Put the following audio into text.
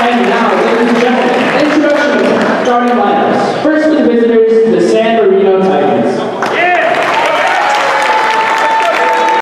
And now, ladies and gentlemen, introduction of starting lineups. First for the visitors, the